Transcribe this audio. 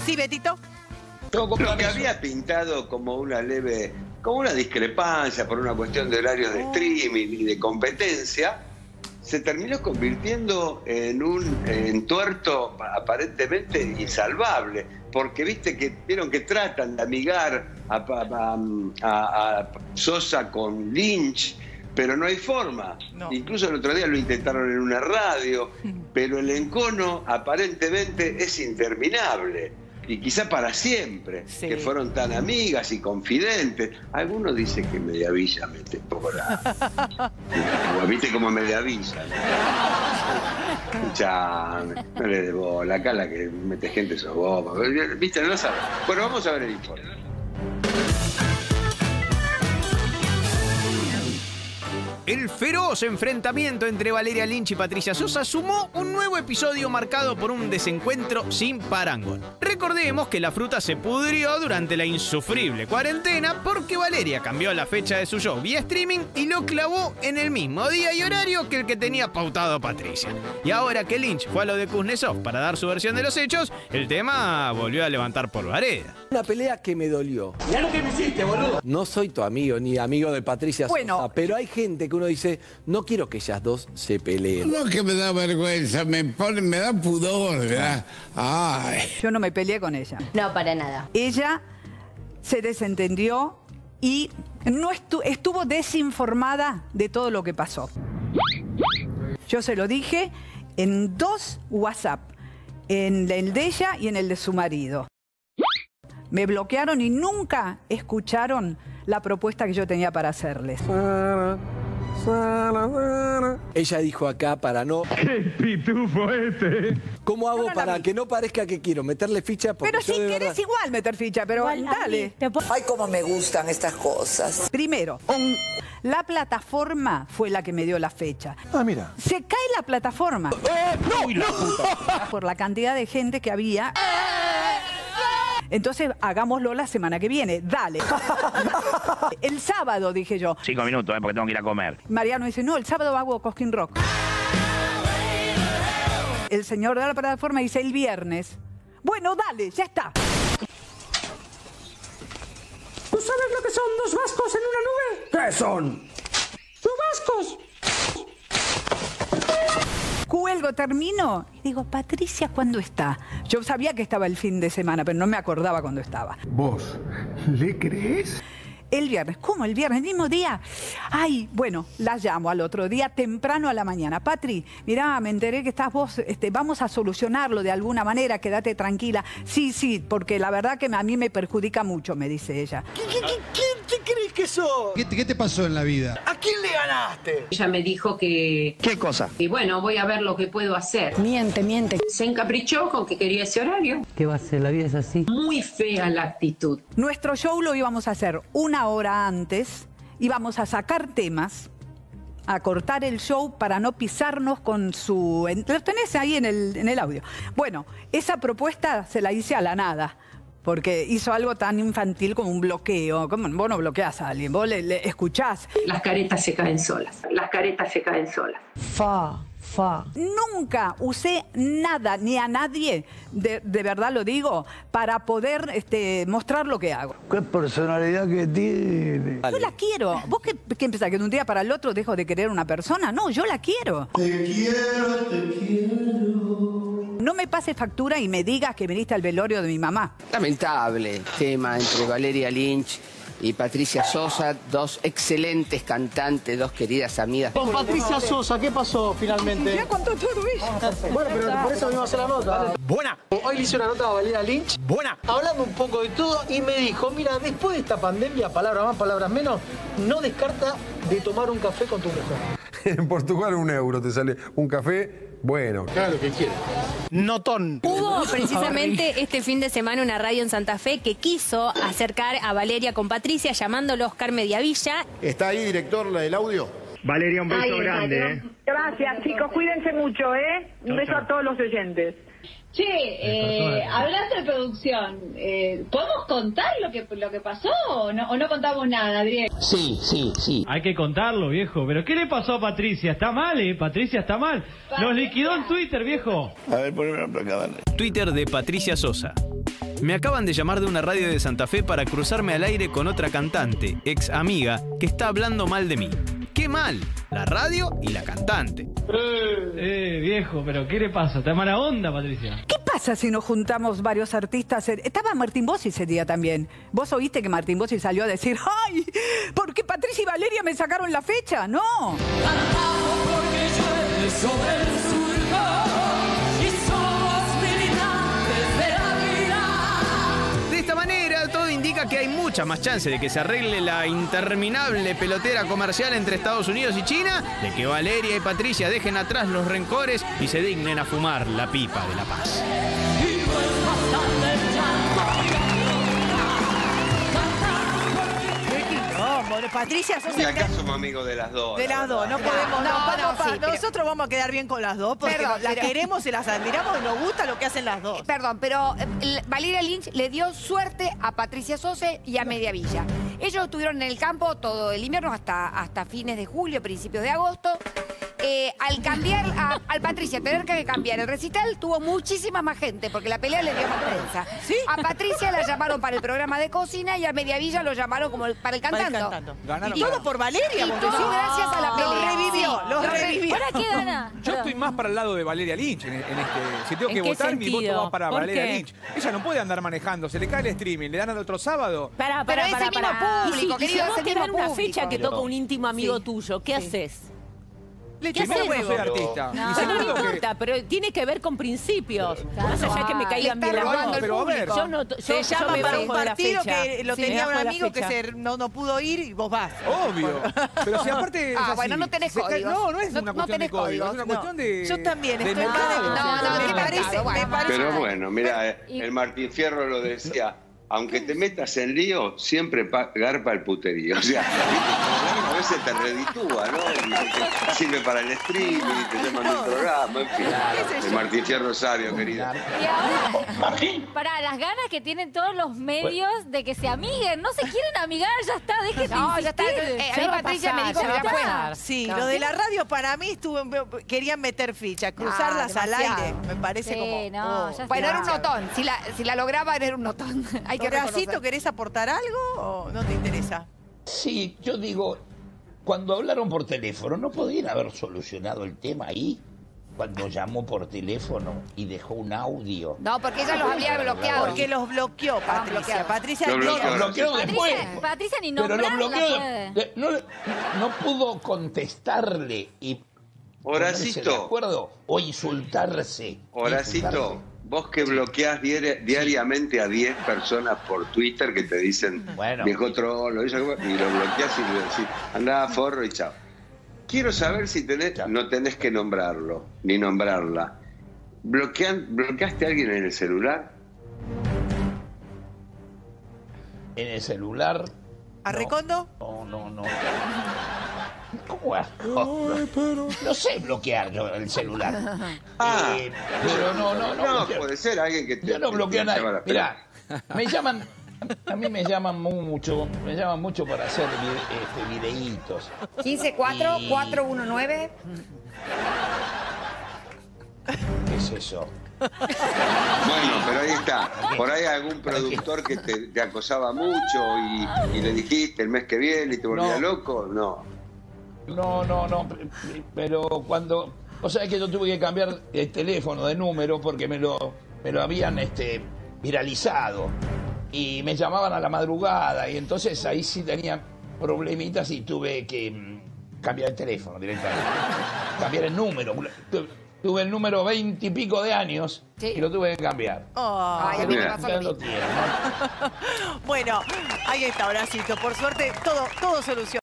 Sí, Betito. Lo que había pintado como una leve, como una discrepancia por una cuestión de horarios de streaming y de competencia, se terminó convirtiendo en un entuerto aparentemente insalvable, porque vieron que tratan de amigar a Sosa con Lynch, pero no hay forma. No. Incluso el otro día lo intentaron en una radio, pero el encono aparentemente es interminable. Y quizá para siempre, sí, que fueron tan amigas y confidentes. Algunos dicen que Mediavilla mete poco la... ¿Viste cómo Mediavilla? Escuchame, no le dé bola. Acá la que mete gente sos vos. ¿Viste? No lo sabes. Bueno, vamos a ver el informe. El feroz enfrentamiento entre Valeria Lynch y Patricia Sosa sumó un nuevo episodio marcado por un desencuentro sin parangón. Recordemos que la fruta se pudrió durante la insufrible cuarentena porque Valeria cambió la fecha de su show vía streaming y lo clavó en el mismo día y horario que el que tenía pautado Patricia. Y ahora que Lynch fue a lo de Kuznetsov para dar su versión de los hechos, el tema volvió a levantar polvareda. Una pelea que me dolió. Mirá lo que me hiciste, boludo. No soy tu amigo ni amigo de Patricia Sosa, pero hay gente que uno dice, no quiero que ellas dos se peleen. No, que me da vergüenza, me da pudor, ¿verdad? Ay. Yo no me peleé con ella. No, para nada. Ella se desentendió y no estuvo desinformada de todo lo que pasó. Yo se lo dije en 2 WhatsApp, en el de ella y en el de su marido. Me bloquearon y nunca escucharon la propuesta que yo tenía para hacerles. Ella dijo acá para no... ¡Qué pitufo este! ¿Cómo hago para que no parezca que quiero meterle ficha? Pero si querés igual meter ficha, pero dale. Ay, cómo me gustan estas cosas. Primero, la plataforma fue la que me dio la fecha. Ah, mira. Se cae la plataforma. ¡No! Por la cantidad de gente que había. Entonces, hagámoslo la semana que viene. Dale. El sábado, dije yo. 5 minutos, porque tengo que ir a comer. Mariano dice, no, el sábado hago Cosquín Rock. El señor de la plataforma dice, el viernes. Bueno, dale, ya está. ¿Tú sabes lo que son 2 vascos en una nube? ¿Qué son? ¡Chubascos! Cuelgo, termino y digo, Patricia, ¿cuándo está? Yo sabía que estaba el fin de semana, pero no me acordaba cuándo estaba. ¿Vos le crees? El viernes. ¿Cómo el viernes? ¿El mismo día? Ay, bueno, la llamo al otro día, temprano a la mañana. Patri, mirá, me enteré que estás vos, vamos a solucionarlo de alguna manera, quédate tranquila. Sí, sí, porque la verdad que a mí me perjudica mucho, me dice ella. ¿Quién te crees que sos? ¿Qué te pasó en la vida? ¿A quién le ganaste? Ella me dijo que... ¿Qué cosa? Y bueno, voy a ver lo que puedo hacer. Miente. Se encaprichó con que quería ese horario. ¿Qué va a ser? La vida es así. Muy fea la actitud. Nuestro show lo íbamos a hacer una hora antes, íbamos a sacar temas, a cortar el show para no pisarnos con su... Lo tenés ahí en el audio. Bueno, esa propuesta se la hice a la nada, porque hizo algo tan infantil como un bloqueo. ¿Cómo? Vos no bloqueás a alguien, vos le escuchás. Las caretas se caen solas. Las caretas se caen solas. Nunca usé nada, ni a nadie, de verdad lo digo, para poder mostrar lo que hago. ¿Qué personalidad que tiene? Yo la quiero. ¿Vos qué pensás? ¿Que de un día para el otro dejo de querer a una persona? No, yo la quiero. Te quiero. No me pases factura y me digas que viniste al velorio de mi mamá. Lamentable tema entre Valeria Lynch y Patricia Sosa, 2 excelentes cantantes, 2 queridas amigas. Con Patricia Sosa, ¿qué pasó finalmente? Ya contó todo ella. Bueno, pero por eso venimos a hacer la nota. Buena. Hoy le hice una nota a Valeria Lynch. Buena. Hablando un poco de todo y me dijo, mira, después de esta pandemia, palabras más, palabras menos, no descarta de tomar un café con tu mujer. En Portugal €1 te sale un café. Bueno, claro lo que quiere. Notón. Hubo precisamente este fin de semana una radio en Santa Fe que quiso acercar a Valeria con Patricia, llamándolo Oscar Mediavilla. ¿Está ahí, director, el audio? Valeria, un beso grande. Gracias, chicos. Cuídense mucho, ¿eh? Un beso a todos los oyentes. Che, hablando de producción, ¿podemos contar lo que pasó o no contamos nada, Adrián? Sí. Hay que contarlo, viejo. ¿Pero qué le pasó a Patricia? Está mal, Patricia está mal. Nos liquidó en Twitter, viejo. A ver, poneme la placa, dale. Twitter de Patricia Sosa. Me acaban de llamar de una radio de Santa Fe para cruzarme al aire con otra cantante, ex amiga, que está hablando mal de mí. ¡Qué mal! La radio y la cantante. Viejo, pero ¿qué le pasa? ¿Está mala onda, Patricia? ¿Qué pasa si nos juntamos varios artistas? Estaba Martín Bossi ese día también. ¿Vos oíste que Martín Bossi salió a decir, ¡ay! ¿Por qué Patricia y Valeria me sacaron la fecha? ¡No! De esta manera, todo indica que hay mucha más chance de que se arregle la interminable pelotera comercial entre Estados Unidos y China, de que Valeria y Patricia dejen atrás los rencores y se dignen a fumar la pipa de la paz. Patricia, sos y acá somos amigos de las dos. De las dos, no podemos. Nosotros vamos a quedar bien con las dos porque las queremos y las admiramos y nos gusta lo que hacen las dos. Perdón, pero Valeria Lynch le dio suerte a Patricia Sosa y a Mediavilla. Ellos estuvieron en el campo todo el invierno hasta fines de julio, principios de agosto. Al cambiar, al Patricia tener que cambiar el recital, tuvo muchísima más gente, porque la pelea le dio más prensa. ¿Sí? A Patricia la llamaron para el programa de cocina y a Mediavilla lo llamaron como para el cantando. Y todo por Valeria. Y todo gracias a la pelea. Los revivió. ¿Para qué gana? Yo estoy más para el lado de Valeria Lynch en este. Si tengo que votar, mi voto va para Valeria Lynch. Ella no puede andar manejando, se le cae el streaming, le dan al otro sábado. Pero es el mismo público, y si vos te dan una fecha que toca un íntimo amigo tuyo, ¿qué haces? ¿Qué haces? No soy artista. No importa, pero tiene que ver con principios. Más allá que me caigan bien las dos. Pero a ver, se llama para un partido que lo tenía un amigo que no pudo ir y vos vas. Obvio. Pero si aparte es así. Bueno, no tenés códigos. No es una cuestión de código, es una cuestión de... Yo también estoy me parece. Pero bueno, mira, el Martín Fierro lo decía. Aunque te metas en lío, siempre garpa el puterío. O sea, a veces te reditúa, ¿no? Y sirve para el streaming, te llaman un programa, en fin. El Martín Fierro sabio, querida. Y ahora, para las ganas que tienen todos los medios de que se amiguen, no se quieren amigar, ya está, déjenme No, ya está. A mí Patricia me dijo que ya fue. Sí, lo de la radio para mí querían meter ficha, cruzarlas al aire. Me parece como... Bueno, era un notón. Si la lograba, era un notón. Horacito, ¿querés aportar algo o no te interesa? Sí, yo digo, cuando hablaron por teléfono, ¿no podrían haber solucionado el tema ahí? Cuando llamó por teléfono y dejó un audio. No, porque ella los había bloqueado. Porque los bloqueó, Patricia. Patricia los bloqueó después. Patricia ni pero nombrarla los bloqueó. No pudo contestarle y Horacito. ¿De acuerdo? O insultarse. Horacito. Vos que bloqueás diariamente a 10 personas por Twitter que te dicen viejo trolo, y lo bloqueás y le decís, andá, forro y chao. Quiero saber si no tenés que nombrarlo, ni nombrarla. ¿Bloqueaste a alguien en el celular? ¿En el celular? ¿A Recondo? No. ¿Cómo hago? No sé bloquear el celular. Pero no puede ser alguien que te... Yo no bloqueo a nadie. Mirá, a mí me llaman mucho para hacer videitos. 15-4-419. ¿Qué es eso? Bueno, pero ahí está. Por ahí algún productor que te acosaba mucho y le dijiste el mes que viene y te volvía loco. No, pero cuando... O sea, que yo tuve que cambiar el teléfono de número porque me lo habían viralizado y me llamaban a la madrugada y entonces ahí sí tenía problemitas y tuve que cambiar el teléfono directamente. Cambiar el número. Tuve el número 20 y pico de años y lo tuve que cambiar. A mí me pasó lo mismo. Bueno, ahí está, Horacito. Por suerte, todo soluciona.